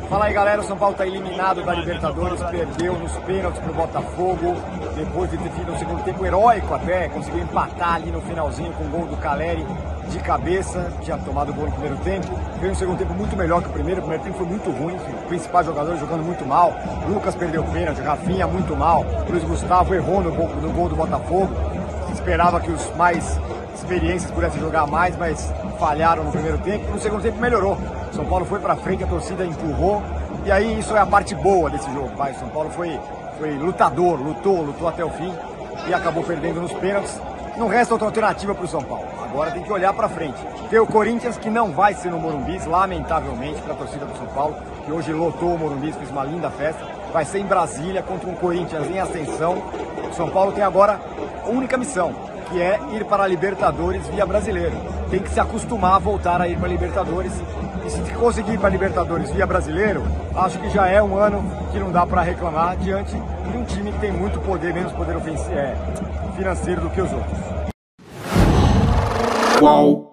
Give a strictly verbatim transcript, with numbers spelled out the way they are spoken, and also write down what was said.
Fala aí, galera, o São Paulo está eliminado da Libertadores, perdeu nos pênaltis pro Botafogo, depois de ter tido um segundo tempo heróico até, conseguiu empatar ali no finalzinho com o gol do Caleri de cabeça, tinha tomado o gol no primeiro tempo, veio um segundo tempo muito melhor que o primeiro, o primeiro tempo foi muito ruim, os principais jogadores jogando muito mal, Lucas perdeu o pênalti, Rafinha muito mal, Luiz Gustavo errou no gol, no gol do Botafogo, se esperava que os mais experiências pudessem jogar mais, mas falharam no primeiro tempo, no segundo tempo melhorou. São Paulo foi para frente, a torcida empurrou, e aí isso é a parte boa desse jogo. Vai, São Paulo foi, foi lutador, lutou, lutou até o fim e acabou perdendo nos pênaltis. Não resta outra alternativa para o São Paulo. Agora tem que olhar para frente. Tem o Corinthians, que não vai ser no Morumbi, lamentavelmente, para a torcida do São Paulo, que hoje lotou o Morumbi, fez uma linda festa. Vai ser em Brasília contra um Corinthians em ascensão. O São Paulo tem agora a única missão, que é ir para a Libertadores via Brasileiro. Tem que se acostumar a voltar a ir para a Libertadores. E se conseguir ir para a Libertadores via Brasileiro, acho que já é um ano que não dá para reclamar diante de um time que tem muito poder, menos poder ofensivo, é, financeiro do que os outros. Qual?